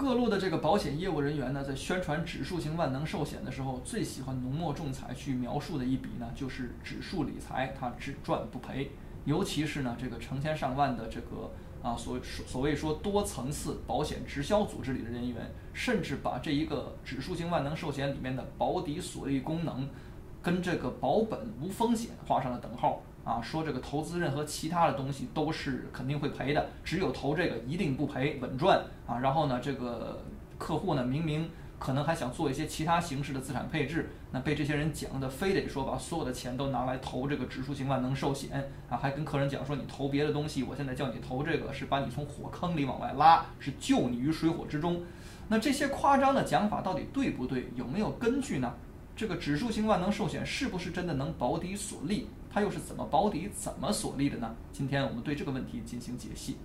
各路的这个保险业务人员呢，在宣传指数型万能寿险的时候，最喜欢浓墨重彩去描述的一笔呢，就是指数理财，它只赚不赔。尤其是呢，这个成千上万的这个所谓说多层次保险直销组织里的人员，甚至把这一个指数型万能寿险里面的保底锁利功能，跟这个保本无风险画上了等号。说这个投资任何其他的东西都是肯定会赔的，只有投这个一定不赔，稳赚然后呢，这个客户呢明明可能还想做一些其他形式的资产配置，那被这些人讲的非得说把所有的钱都拿来投这个指数型万能寿险还跟客人讲说你投别的东西，我现在叫你投这个是把你从火坑里往外拉，是救你于水火之中。那这些夸张的讲法到底对不对？有没有根据呢？这个指数型万能寿险是不是真的能保底锁利？它又是怎么保底、怎么锁利的呢？今天我们对这个问题进行解析。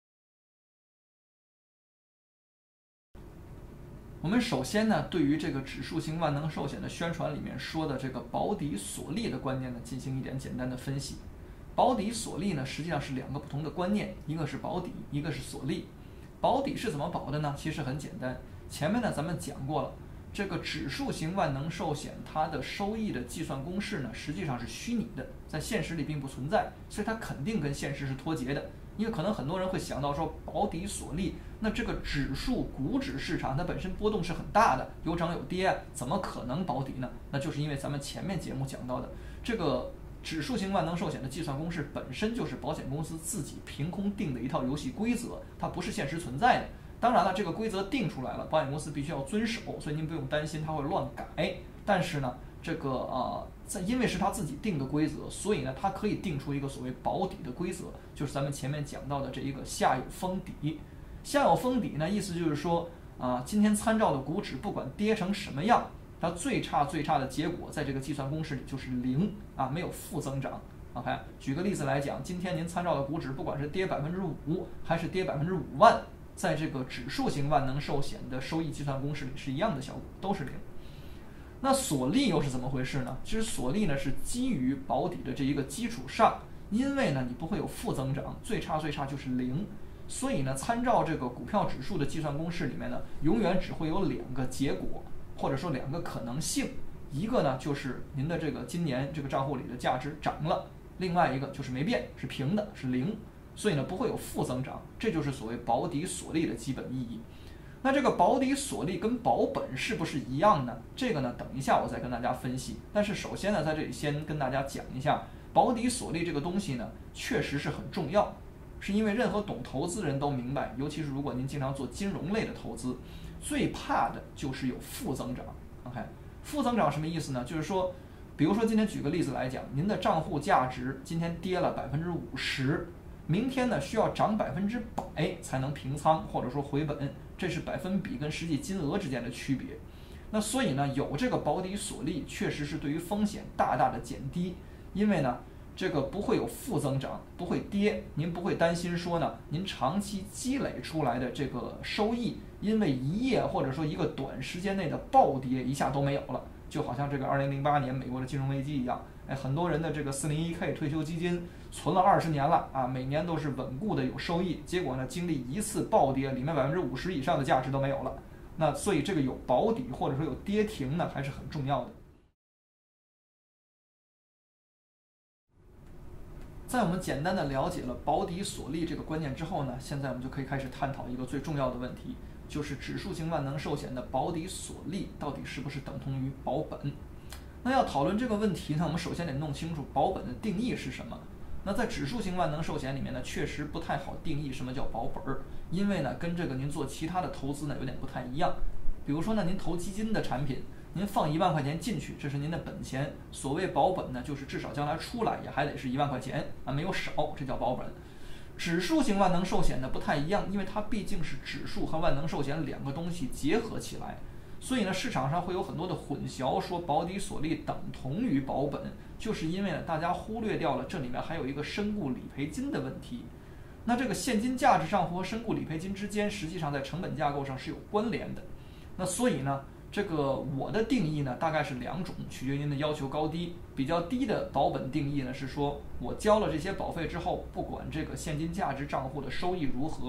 我们首先呢，对于这个指数型万能寿险的宣传里面说的这个保底锁利的观念呢，进行一点简单的分析。保底锁利呢，实际上是两个不同的观念，一个是保底，一个是锁利。保底是怎么保的呢？其实很简单，前面呢咱们讲过了。这个指数型万能寿险，它的收益的计算公式呢，实际上是虚拟的，在现实里并不存在，所以它肯定跟现实是脱节的。因为可能很多人会想到说，保底锁利，那这个指数股指市场它本身波动是很大的，有涨有跌，怎么可能保底呢？那就是因为咱们前面节目讲到的，这个指数型万能寿险的计算公式本身就是保险公司自己凭空定的一套游戏规则，它不是现实存在的。当然了，这个规则定出来了，保险公司必须要遵守，所以您不用担心它会乱改。但是呢，这个因为是它自己定的规则，所以呢，它可以定出一个所谓保底的规则，就是咱们前面讲到的这一个下有封底。下有封底呢，意思就是说今天参照的股指不管跌成什么样，它最差的结果在这个计算公式里就是0没有负增长。OK， 举个例子来讲，今天您参照的股指不管是跌5%还是跌5万。在这个指数型万能寿险的收益计算公式里是一样的效果，都是0。那锁利又是怎么回事呢？其实锁利呢是基于保底的这一个基础上，因为呢你不会有负增长，最差就是0，所以呢参照这个股票指数的计算公式里面呢，永远只会有2个结果，或者说2个可能性。一个呢就是您的这个今年这个账户里的价值涨了，另外一个就是没变，是平的，是0。所以呢不会有负增长，这就是所谓保底锁利的基本意义。那这个保底锁利跟保本是不是一样呢？这个呢等一下我再跟大家分析。但是首先呢，在这里先跟大家讲一下，保底锁利这个东西呢确实是很重要，是因为任何懂投资人都明白，尤其是如果您经常做金融类的投资，最怕的就是有负增长。OK， 负增长什么意思呢？就是说，比如说今天举个例子来讲，您的账户价值今天跌了50%。明天呢需要涨100%才能平仓或者说回本，这是百分比跟实际金额之间的区别。那所以呢，有这个保底锁利确实是对于风险大大的减低，因为呢这个不会有负增长，不会跌，您不会担心说呢您长期积累出来的这个收益，因为一夜或者说一个短时间内的暴跌一下都没有了，就好像这个2008年美国的金融危机一样。很多人的这个401k 退休基金存了20年了每年都是稳固的有收益，结果呢经历一次暴跌，里面50%以上的价值都没有了。那所以这个有保底或者说有跌停呢还是很重要的。在我们简单的了解了保底锁利这个观念之后呢，现在我们就可以开始探讨一个最重要的问题，就是指数型万能寿险的保底锁利到底是不是等同于保本。那要讨论这个问题呢，我们首先得弄清楚保本的定义是什么。那在指数型万能寿险里面呢，确实不太好定义什么叫保本，因为呢跟这个您做其他的投资呢有点不太一样。比如说呢，您投基金的产品，您放1万块钱进去，这是您的本钱。所谓保本呢，就是至少将来出来也还得是1万块钱没有少，这叫保本。指数型万能寿险呢不太一样，因为它毕竟是指数和万能寿险2个东西结合起来。所以呢，市场上会有很多的混淆，说保底锁利等同于保本，就是因为呢，大家忽略掉了这里面还有一个身故理赔金的问题。那这个现金价值账户和身故理赔金之间，实际上在成本架构上是有关联的。那所以呢，这个我的定义呢，大概是2种，取决于您的要求高低。比较低的保本定义呢，是说我交了这些保费之后，不管这个现金价值账户的收益如何，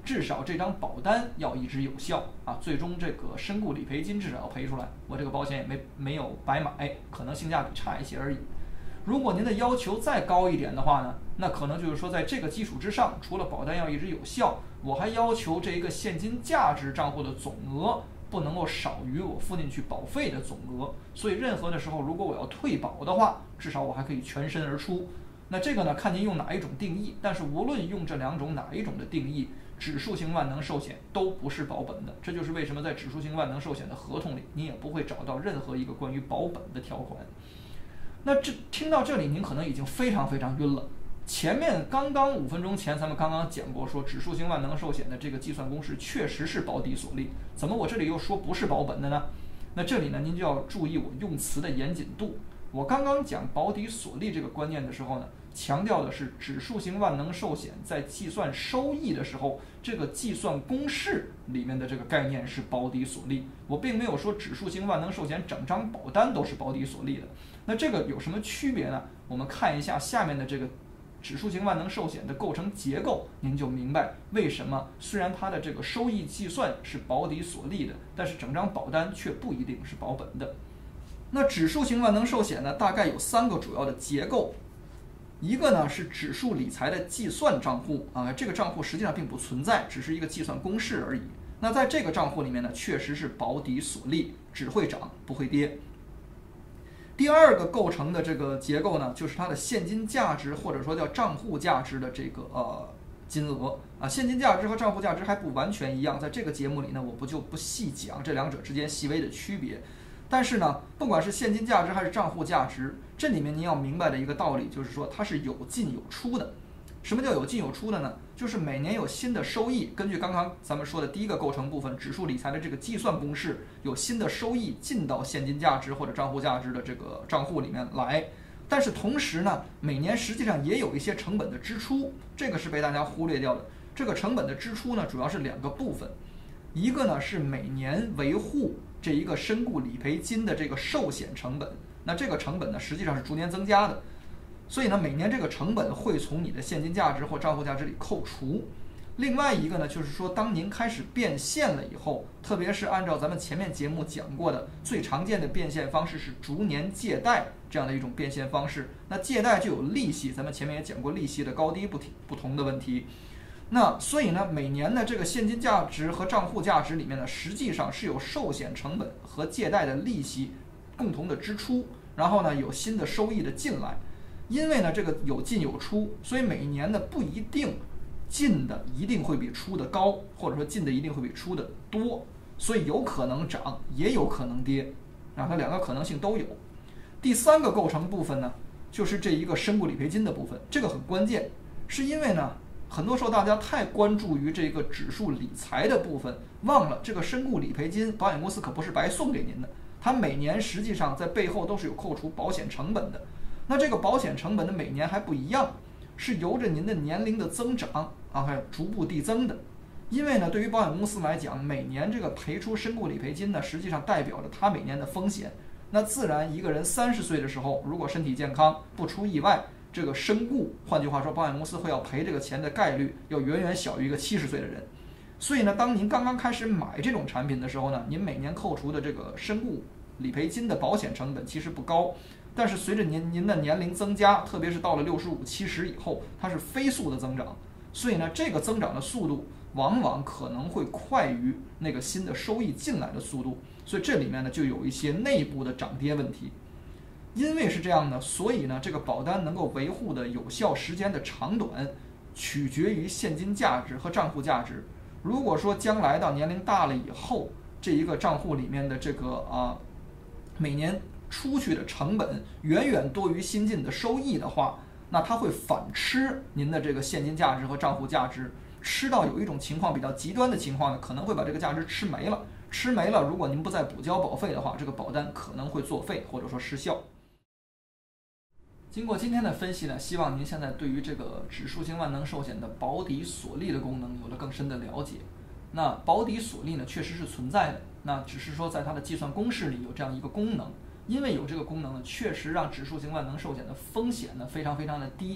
至少这张保单要一直有效啊，最终这个身故理赔金至少要赔出来，我这个保险也没有白买，可能性价比差一些而已。如果您的要求再高一点的话呢，那可能就是说在这个基础之上，除了保单要一直有效，我还要求这一个现金价值账户的总额不能够少于我付进去保费的总额。所以任何的时候，如果我要退保的话，至少我还可以全身而出。那这个呢，看您用哪一种定义，但是无论用这两种哪一种的定义，指数型万能寿险都不是保本的。这就是为什么在指数型万能寿险的合同里，你也不会找到任何一个关于保本的条款。那听到这里，您可能已经非常非常晕了。前面刚刚5分钟前，咱们刚刚讲过，说指数型万能寿险的这个计算公式确实是保底锁利，怎么我这里又说不是保本的呢？那这里呢，您就要注意我用词的严谨度。我刚刚讲保底锁利这个观念的时候呢，强调的是指数型万能寿险在计算收益的时候，这个计算公式里面的这个概念是保底锁利。我并没有说指数型万能寿险整张保单都是保底锁利的。那这个有什么区别呢？我们看一下下面的这个指数型万能寿险的构成结构，您就明白为什么虽然它的这个收益计算是保底锁利的，但是整张保单却不一定是保本的。那指数型万能寿险呢，大概有3个主要的结构。一个呢是指数理财的计算账户啊，这个账户实际上并不存在，只是一个计算公式而已。那在这个账户里面呢，确实是保底锁利，只会涨不会跌。第二个构成的这个结构呢，就是它的现金价值或者说叫账户价值的这个金额啊，现金价值和账户价值还不完全一样，在这个节目里呢，我就不细讲这两者之间细微的区别。但是呢，不管是现金价值还是账户价值，这里面您要明白的一个道理就是说，它是有进有出的。什么叫有进有出的呢？就是每年有新的收益，根据刚刚咱们说的第一个构成部分指数理财的这个计算公式，有新的收益进到现金价值或者账户价值的这个账户里面来。但是同时呢，每年实际上也有一些成本的支出，这个是被大家忽略掉的。这个成本的支出呢，主要是2个部分，一个呢是每年维护这一个身故理赔金的这个寿险成本，那这个成本呢实际上是逐年增加的。所以呢，每年这个成本会从你的现金价值或账户价值里扣除。另外一个呢，就是说，当您开始变现了以后，特别是按照咱们前面节目讲过的，最常见的变现方式是逐年借贷这样的一种变现方式。那借贷就有利息，咱们前面也讲过利息的高低不同的问题。那所以呢，每年的这个现金价值和账户价值里面呢，实际上是有寿险成本和借贷的利息共同的支出，然后呢，有新的收益的进来。因为呢，这个有进有出，所以每年呢不一定进的一定会比出的高，或者说进的一定会比出的多，所以有可能涨，也有可能跌，啊，它2个可能性都有。第3个构成部分呢，就是这一个身故理赔金的部分，这个很关键，是因为呢，很多时候大家太关注于这个指数理财的部分，忘了这个身故理赔金，保险公司可不是白送给您的，它每年实际上在背后都是有扣除保险成本的。那这个保险成本的每年还不一样，是由着您的年龄的增长还逐步递增的。因为呢，对于保险公司来讲，每年这个赔出身故理赔金呢，实际上代表着他每年的风险。那自然一个人30岁的时候，如果身体健康不出意外，这个身故，换句话说，保险公司会要赔这个钱的概率要远远小于一个70岁的人。所以呢，当您刚刚开始买这种产品的时候呢，您每年扣除的这个身故理赔金的保险成本其实不高。但是随着您的年龄增加，特别是到了65、70以后，它是飞速的增长，所以呢，这个增长的速度往往可能会快于那个新的收益进来的速度，所以这里面呢就有一些内部的涨跌问题。因为是这样的，所以呢，这个保单能够维护的有效时间的长短，取决于现金价值和账户价值。如果说将来到年龄大了以后，这一个账户里面的这个每年出去的成本远远多于新进的收益的话，那它会反吃您的这个现金价值和账户价值，吃到有一种情况比较极端的情况呢，可能会把这个价值吃没了。吃没了，如果您不再补交保费的话，这个保单可能会作废或者说失效。经过今天的分析呢，希望您现在对于这个指数型万能寿险的保底锁利的功能有了更深的了解。那保底锁利呢，确实是存在的，那只是说在它的计算公式里有这样一个功能。因为有这个功能呢，确实让指数型万能寿险的风险呢非常非常的低，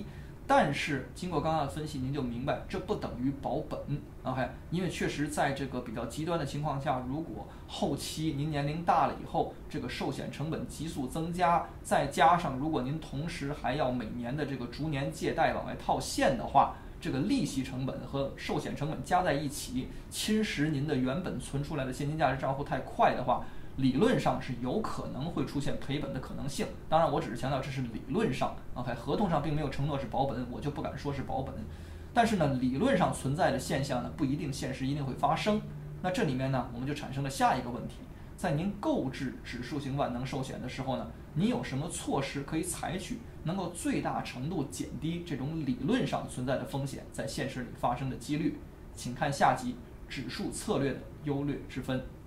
但是经过刚刚的分析，您就明白这不等于保本，OK？因为确实在这个比较极端的情况下，如果后期您年龄大了以后，这个寿险成本急速增加，再加上如果您同时还要每年的这个逐年借贷往外套现的话，这个利息成本和寿险成本加在一起，侵蚀您的原本存出来的现金价值账户太快的话，理论上是有可能会出现赔本的可能性。当然，我只是强调这是理论上 ，OK？ 合同上并没有承诺是保本，我就不敢说是保本。但是呢，理论上存在的现象呢，不一定现实一定会发生。那这里面呢，我们就产生了下一个问题：在您购置指数型万能寿险的时候呢，您有什么措施可以采取，能够最大程度减低这种理论上存在的风险在现实里发生的几率？请看下集指数策略的优劣之分。